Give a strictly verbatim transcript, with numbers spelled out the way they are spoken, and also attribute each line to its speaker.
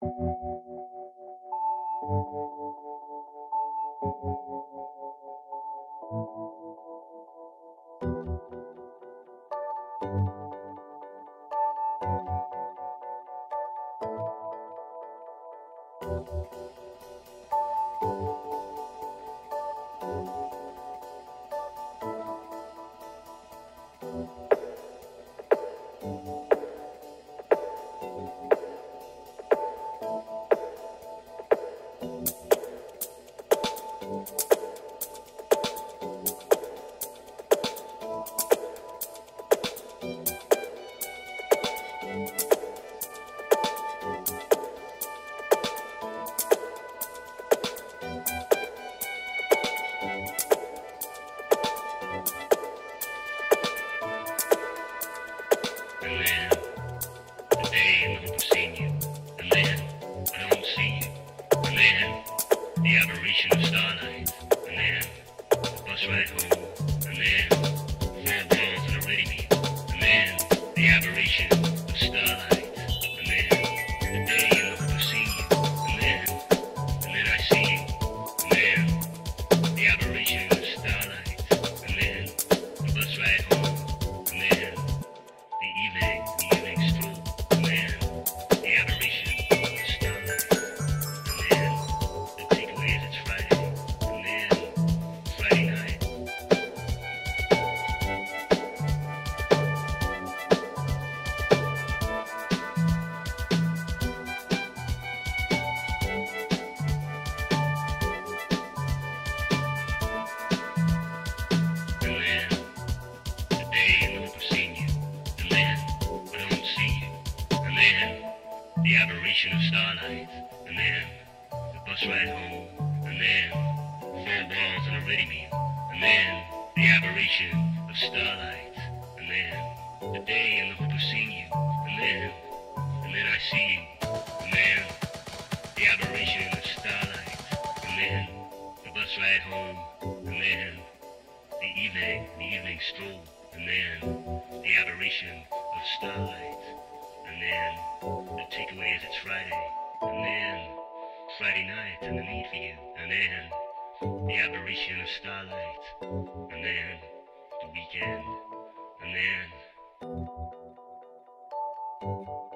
Speaker 1: And then, the day in the hope of seeing you. And then, I don't see you. And then, the aberration of starlight. And then, the bus ride home. And then, four balls and a ready meal. And then, the aberration of starlight. And then, the day in the hope of seeing you. And then, and then I see you. And then, the aberration of starlight. And then, the bus ride home. And then, the evening, the evening stroll, and then the aberration of the starlight, and then the takeaway is it's Friday, and then Friday night. And then the day in the hope of seeing you. And then, I don't see you. And then, the aberration of starlight. And then, the bus ride home. And then, four balls and a ready meal. And then, the aberration of starlight. And then, the day in the hope of seeing you. And then, and then I see you. And then, the aberration of starlight. And then, the bus ride home. And then, the evening, the evening stroll. And then, the aberration of starlight, and then the takeaway is it's Friday, and then Friday night and the need for you, and then the aberration of starlight, and then the weekend, and then